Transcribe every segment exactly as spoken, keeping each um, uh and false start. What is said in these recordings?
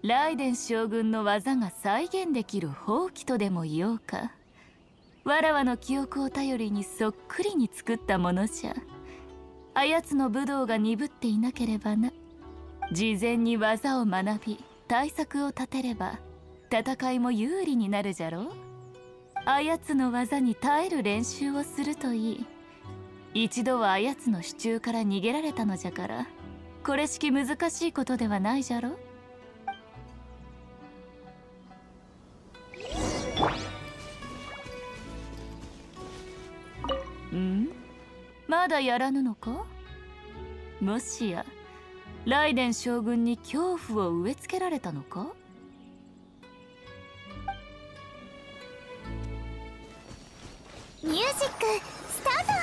ライデン将軍の技が再現できる宝器とでも言おうか。わらわの記憶を頼りにそっくりに作ったものじゃ。あやつの武道が鈍っていなければな。事前に技を学び対策を立てれば戦いも有利になるじゃろ。あやつの技に耐える練習をするといい。一度はあやつの手中から逃げられたのじゃから、これしき難しいことではないじゃろ。ん？まだやらぬのか？もしやライデン将軍に恐怖を植え付けられたのか？ ミュージックスタート。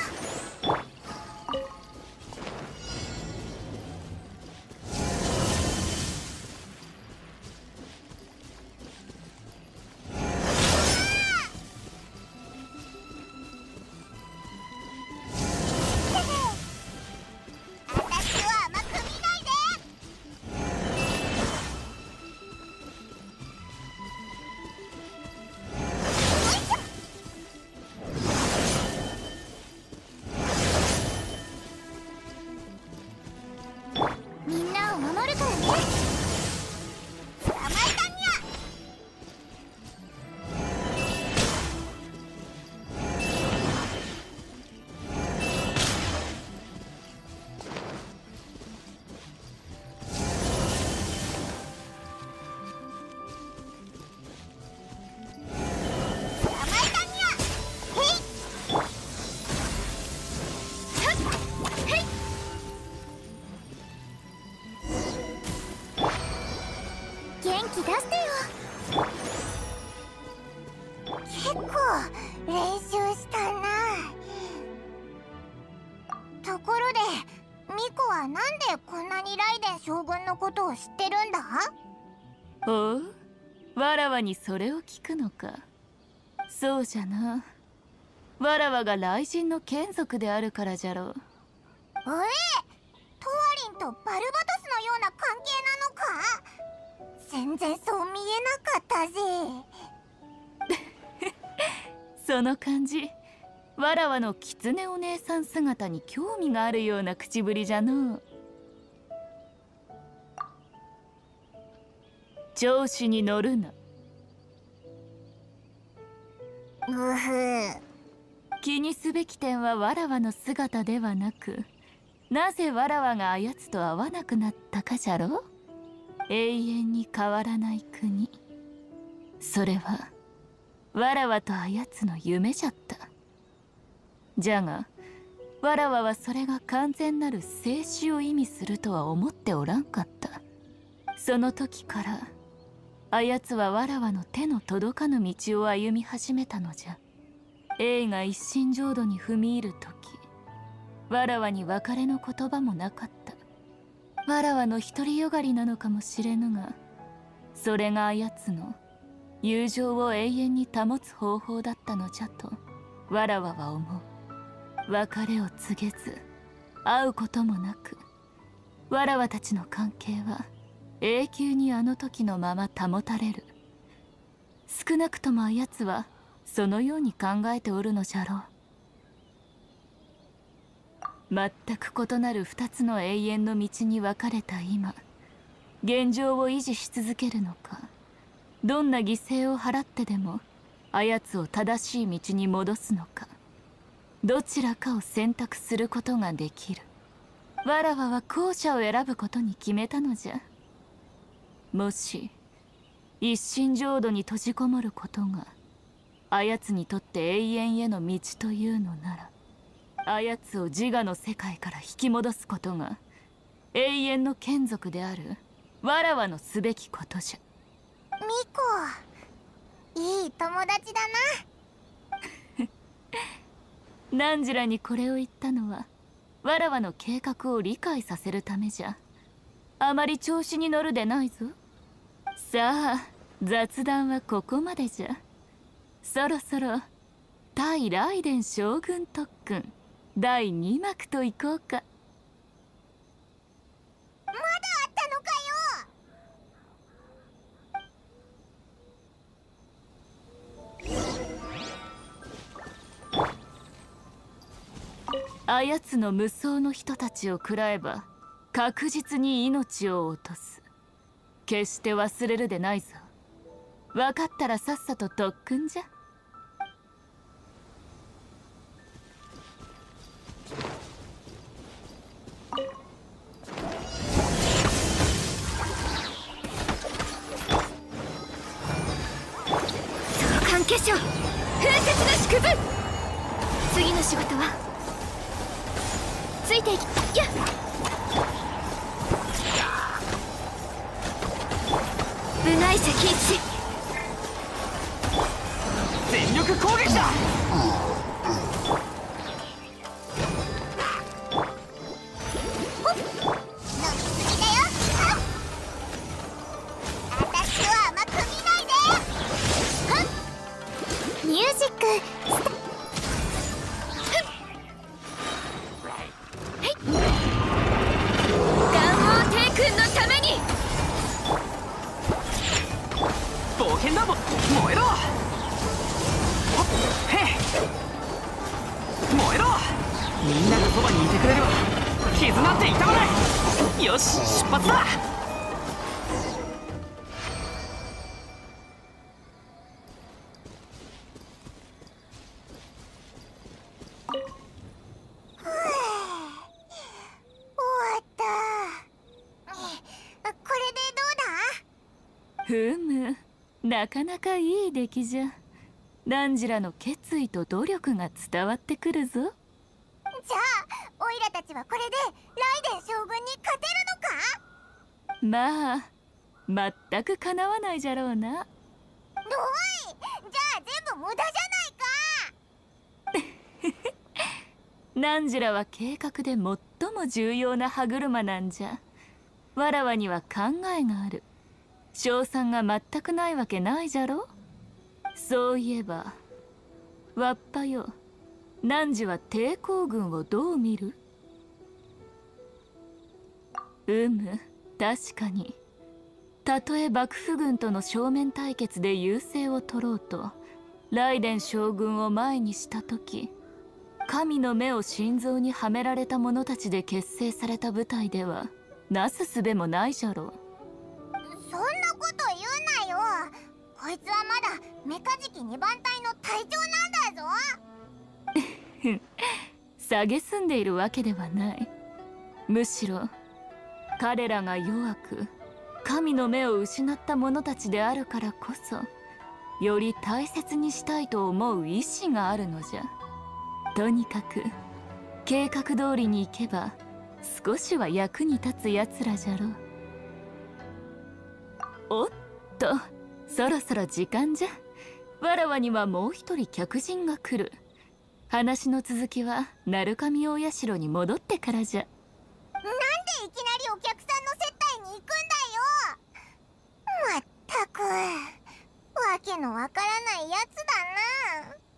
みんなを守るからね。捕まえたにゃ。捕まえたにゃ。へい。はっへい。元気出してよ。結構練習したな。ところでミコはなんでこんなにライデン将軍のことを知ってるんだ？ おう、わらわにそれを聞くのか。そうじゃな。わらわが雷神の眷属であるからじゃろう。 ええ、トワリンとバルバトスのような関係なのか？全然そう見えなかったぜ。 その感じ、わらわの狐お姉さん姿に興味があるような口ぶりじゃのう。調子に乗るな。 うふ。 気にすべき点はわらわの姿ではなく、なぜわらわがあやつと会わなくなったかじゃろ。永遠に変わらない国、それはわらわとあやつの夢じゃった。じゃがわらわはそれが完全なる静止を意味するとは思っておらんかった。その時からあやつはわらわの手の届かぬ道を歩み始めたのじゃ。映が一心浄土に踏み入る時、わらわに別れの言葉もなかった。わらわの独りよがりなのかもしれぬが、それがあやつの友情を永遠に保つ方法だったのじゃとわらわは思う。別れを告げず会うこともなく、わらわたちの関係は永久にあの時のまま保たれる。少なくともあやつはそのように考えておるのじゃろう。全く異なる二つの永遠の道に分かれた今、現状を維持し続けるのか、どんな犠牲を払ってでもあやつを正しい道に戻すのか、どちらかを選択することができる。わらわは後者を選ぶことに決めたのじゃ。もし一心浄土に閉じこもることがあやつにとって永遠への道というのなら、あやつを自我の世界から引き戻すことが永遠の眷属であるわらわのすべきことじゃ。 ミコ、いい友達だな。 何時らにこれを言ったのはわらわの計画を理解させるためじゃ。あまり調子に乗るでないぞ。さあ雑談はここまでじゃ。そろそろ対ライデン将軍特訓だいにまくといこうか。 まだあったのかよ。 あやつの無双の人たちを食らえば確実に命を落とす。決して忘れるでないぞ。分かったらさっさと特訓じゃ。 召喚結晶風雪の縮図。次の仕事はついていきやっ。部外石一全力攻撃だ。 ミュージックガン王帝君のために冒険だも燃えろ。へい燃えろ。みんながそばにいてくれれば傷なんて痛まない。よし出発だ。 ふむ、なかなかいい出来じゃ。ランジラの決意と努力が伝わってくるぞ。 じゃあオイラたちはこれでライデン将軍に勝てるのか。 まあ全くかなわないじゃろうな。 どい、じゃあ全部無駄じゃないか。 ランジラは計画で最も重要な歯車なんじゃ。わらわには考えがある。勝算が全くないわけないじゃろ。そういえばわっぱよ、汝は抵抗軍をどう見る？うむ、確かにたとえ幕府軍との正面対決で優勢を取ろうとライデン将軍を前にした時、神の目を心臓にはめられた者たちで結成された部隊ではなすすべもないじゃろう。 そんなこと言うなよ。こいつはまだメカジキにばん隊の隊長なんだぞ。 蔑んでいるわけではない。むしろ彼らが弱く神の目を失った者たちであるからこそ、より大切にしたいと思う意志があるのじゃ。とにかく計画通りに行けば少しは役に立つやつらじゃろう。おっと、そろそろ時間じゃ。わらわにはもう一人客人が来る。話の続きは鳴神大社に戻ってからじゃ。 なんでいきなりお客さんの接待に行くんだよ。まったくわけのわからないやつだな。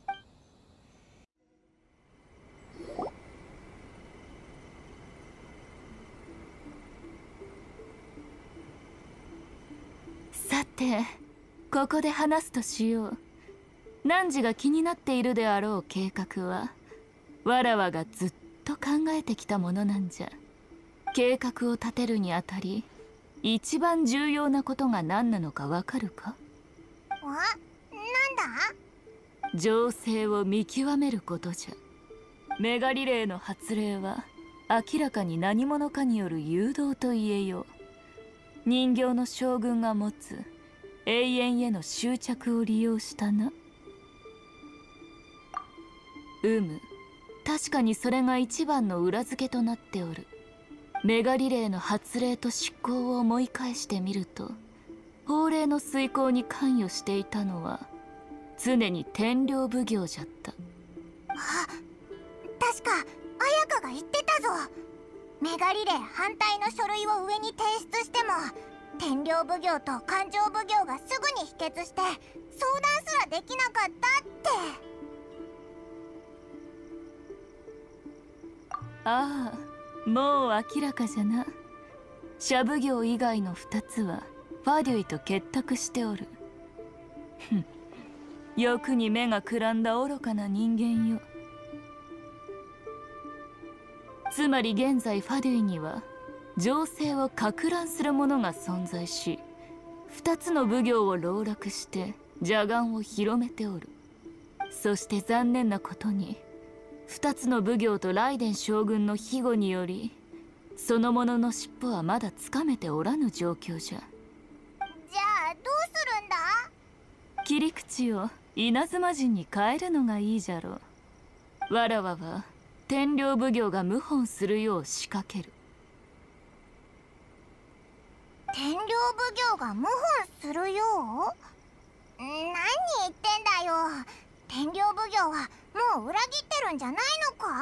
さてここで話すとしよう。汝が気になっているであろう計画はわらわがずっと考えてきたものなんじゃ。計画を立てるにあたり一番重要なことが何なのかわかるか？ あ、なんだ？ 情勢を見極めることじゃ。メガリレーの発令は明らかに何者かによる誘導と言えよう。人形の将軍が持つ永遠への執着を利用したな。うむ、確かにそれが一番の裏付けとなっておる。メガリレーの発令と執行を思い返してみると、法令の遂行に関与していたのは常に天領奉行じゃった。 あ、確か綾香が言ってたぞ。メガリレー反対の書類を上に提出しても天領奉行と勘定奉行がすぐに否決して相談すらできなかったって。 ああ、もう明らかじゃな。シャ奉行以外の二つはファデュイと結託しておる。ふん、欲に目がくらんだ愚かな人間よ。 つまり現在ファデュイには情勢を撹乱するものが存在し、二つの奉行を籠絡して邪眼を広めておる。そして残念なことに二つの奉行とライデン将軍の庇護により、その者の尻尾はまだつかめておらぬ状況じゃ。 じゃあどうするんだ？ 切り口を稲妻陣に変えるのがいいじゃろう。わらわは天領奉行が謀反するよう仕掛ける。 天領奉行が謀反するよう？何言ってんだよ。天領奉行はもう裏切ってるんじゃないのか？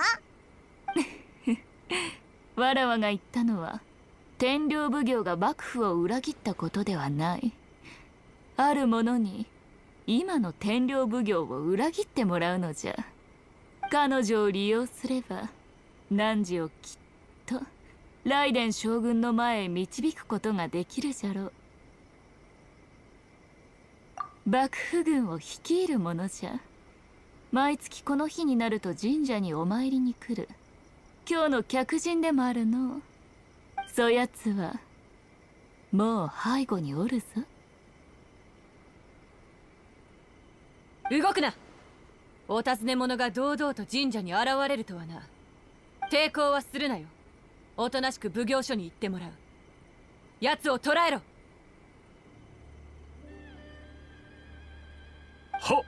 わらわが言ったのは天領奉行が幕府を裏切ったことではない。ある者に今の天領奉行を裏切ってもらうのじゃ。彼女を利用すれば汝をきっとライデン将軍の前へ導くことができるじゃろう。幕府軍を率いる者じゃ。毎月この日になると神社にお参りに来る今日の客人でもあるの。そやつはもう背後におるぞ。 動くな。お尋ね者が堂々と神社に現れるとはな。抵抗はするなよ。おとなしく奉行所に行ってもらう。奴を捕らえろ。 はっ。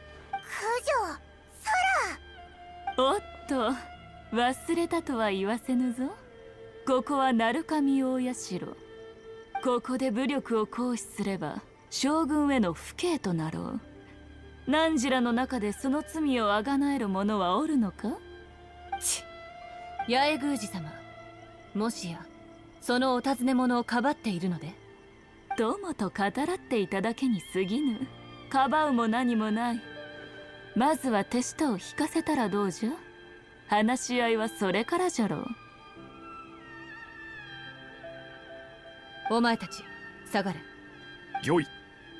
九条、 おっと忘れたとは言わせぬぞ。ここは鳴神大社。ここで武力を行使すれば将軍への不敬となろう。汝らの中でその罪をあがなえる者はおるのか？ ち八重宮司様、もしやそのお尋ね者をかばっているので？ ともと語らっていただけに過ぎぬ。かばうも何もない。まずは手下を引かせたらどうじゃ？話し合いはそれからじゃろう。 お前たち下がれ。 よい。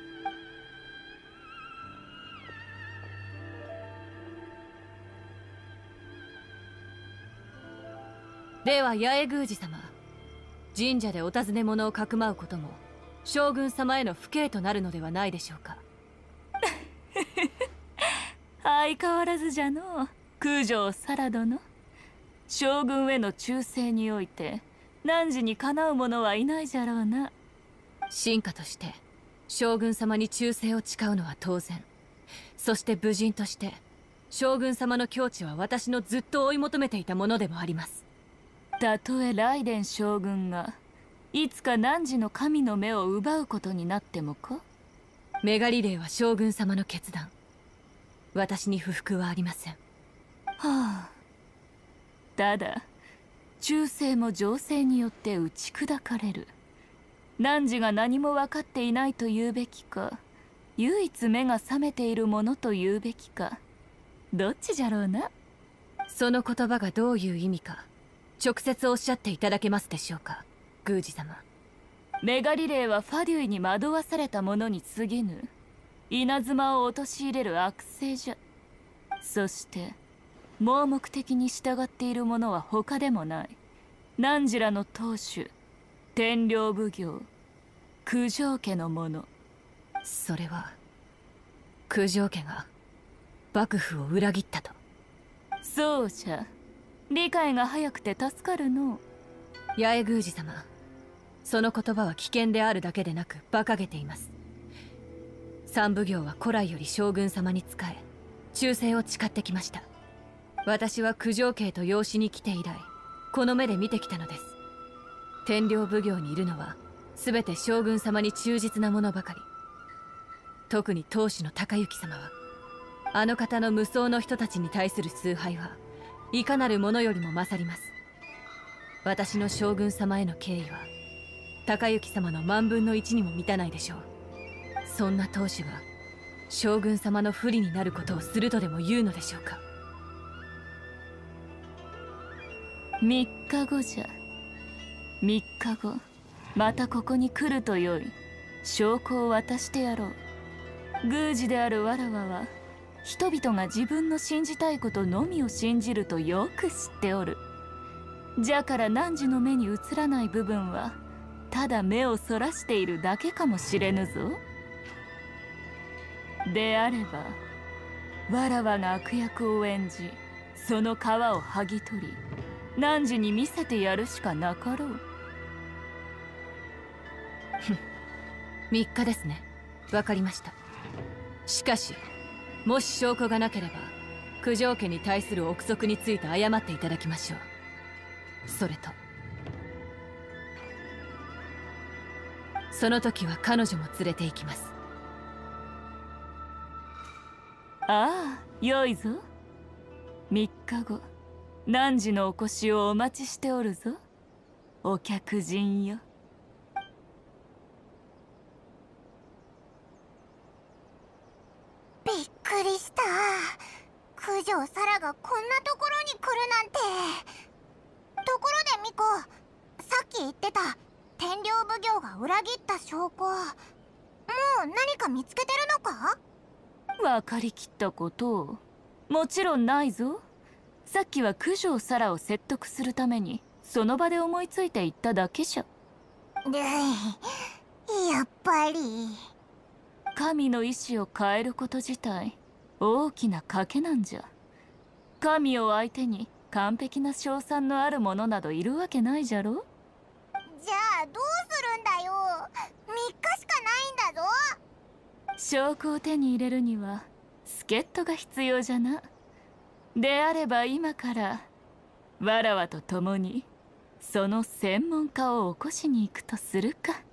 では八重宮司様、神社でお尋ね者をかくまうことも将軍様への不敬となるのではないでしょうか？ 相変わらずじゃの九条サラ殿。将軍への忠誠において汝にかなう者はいないじゃろうな。 臣下として将軍様に忠誠を誓うのは当然。そして武人として将軍様の境地は私のずっと追い求めていたものでもあります。 たとえライデン将軍がいつか汝の神の目を奪うことになってもか？ メガリレーは将軍様の決断。私に不服はありません。 はあ。ただ忠誠も情勢によって打ち砕かれる。汝が何も分かっていないと言うべきか、唯一目が覚めているものと言うべきか、どっちじゃろうな。 その言葉がどういう意味か直接おっしゃっていただけますでしょうか、宮司様。 メガリレーはファデュイに惑わされた者に過ぎぬ。稲妻を陥れる悪性じゃ。そして盲目的に従っている者は他でもない。汝らの当主天領奉行九条家の者。 それは九条家が幕府を裏切ったと？ そうじゃ。理解が早くて助かるの。 八重宮司様、その言葉は危険であるだけでなく馬鹿げています。三奉行は古来より将軍様に仕え忠誠を誓ってきました。私は九条家と養子に来て以来この目で見てきたのです。天領奉行にいるのは全て将軍様に忠実な者ばかり。特に当主の高行様はあの方の無双の人たちに対する崇拝はいかなるものよりも勝ります。私の将軍様への敬意は高行様の万分の一にも満たないでしょう。そんな当主が将軍様の不利になることをするとでも言うのでしょうか？ 三日後じゃ。三日後またここに来るとよい。証拠を渡してやろう。宮司であるわらわは人々が自分の信じたいことのみを信じるとよく知っておる。 じゃから汝の目に映らない部分はただ目をそらしているだけかもしれぬぞ。であればわらわが悪役を演じ、その皮を剥ぎ取り汝に見せてやるしかなかろう。 みっかですね。わかりました。しかしもし証拠がなければ九条家に対する憶測について謝っていただきましょう。それとその時は彼女も連れて行きます。 ああ、よいぞ。みっかご汝のお越しをお待ちしておるぞ、お客人よ。 びっくりした。九条サラがこんなところに来るなんて。ところでミコ、さっき言ってた天領奉行が裏切った証拠、もう何か見つけてるのか？ 分かりきったことをもちろんないぞ。さっきは九条サラを説得するためにその場で思いついて言っただけじゃ。 やっぱり神の意志を変えること自体大きな賭けなんじゃ。神を相手に完璧な勝算のある者などいるわけないじゃろ。 じゃあどうするんだよ。みっかしかないんだぞ。 証拠を手に入れるには助っ人が必要じゃな。であれば今からわらわと共にその専門家を起こしに行くとするか。